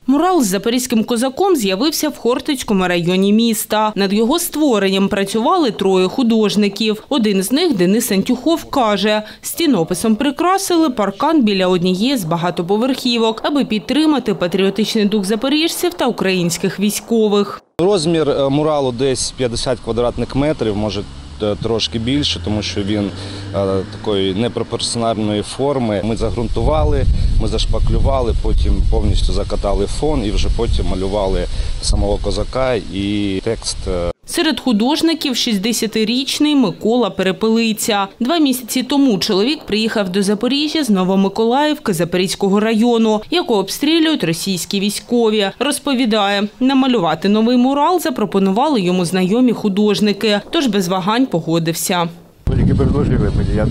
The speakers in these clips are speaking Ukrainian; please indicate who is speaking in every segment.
Speaker 1: Мурал з запорізьким козаком з'явився в Хортицькому районі міста. Над його створенням працювали троє художників. Один з них, Денис Антюхов, каже, стінописом прикрасили паркан біля однієї з багатоповерхівок, аби підтримати патріотичний дух запоріжців та українських військових.
Speaker 2: Розмір муралу десь 50 квадратних метрів, може трошки більше, тому що він такої непропорціональної форми. Ми загрунтували, ми зашпаклювали, потім повністю закатали фон і вже потім малювали самого козака і текст.
Speaker 1: Серед художників 60-річний Микола Перепелиця. 2 місяці тому чоловік приїхав до Запоріжжя з Новомиколаївки Запорізького району, яку обстрілюють російські військові. Розповідає, намалювати новий мурал запропонували йому знайомі художники, тож без вагань погодився.
Speaker 3: Тільки предложили мені,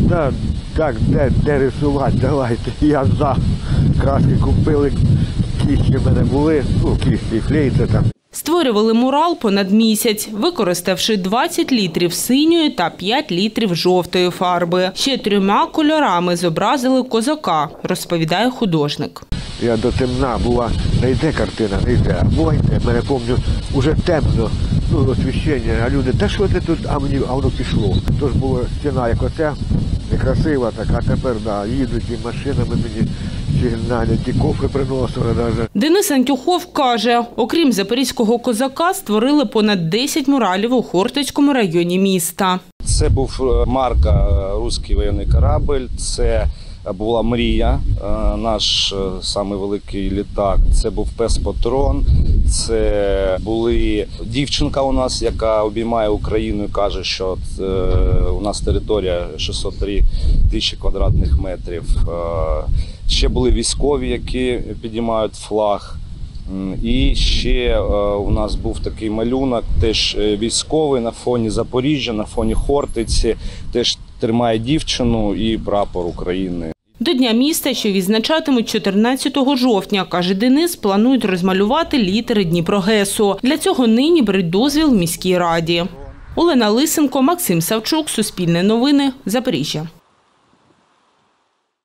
Speaker 3: де рисувати, давайте, я за. Краски купили, кісті в мене були, кісті, флейта там.
Speaker 1: Створювали мурал понад місяць, використавши 20 літрів синьої та 5 літрів жовтої фарби. Ще 3 кольорами зобразили козака, розповідає художник.
Speaker 3: Я до темна була, не йде картина, не йде. А бувайте, мене пам'ятаю, вже темно, освіщення, а люди, та що ти тут, а воно пішло. Тож була стіна, як оця, некрасива така, а тепер, їдуть і машинами мені сигналять, і кофе приносили навіть.
Speaker 1: Денис Антюхов каже, окрім запорізького козака, створили понад 10 муралів у Хортицькому районі міста.
Speaker 2: Це був марка «Руський воєнний корабль», це була «Мрія», наш самий великий літак, це був «Пес-патрон», це були дівчинка у нас, яка обіймає Україну і каже, що у нас територія 603 тисячі квадратних метрів. Ще були військові, які підіймають флаг. І ще у нас був такий малюнок, теж військовий на фоні Запоріжжя, на фоні Хортиці, теж тримає дівчину і прапор України.
Speaker 1: До Дня міста, що відзначатимуть 14 жовтня, каже Денис, планують розмалювати літери Дніпрогесу. Для цього нині беруть дозвіл в міській раді. Олена Лисенко, Максим Савчук, Суспільне новини, Запоріжжя.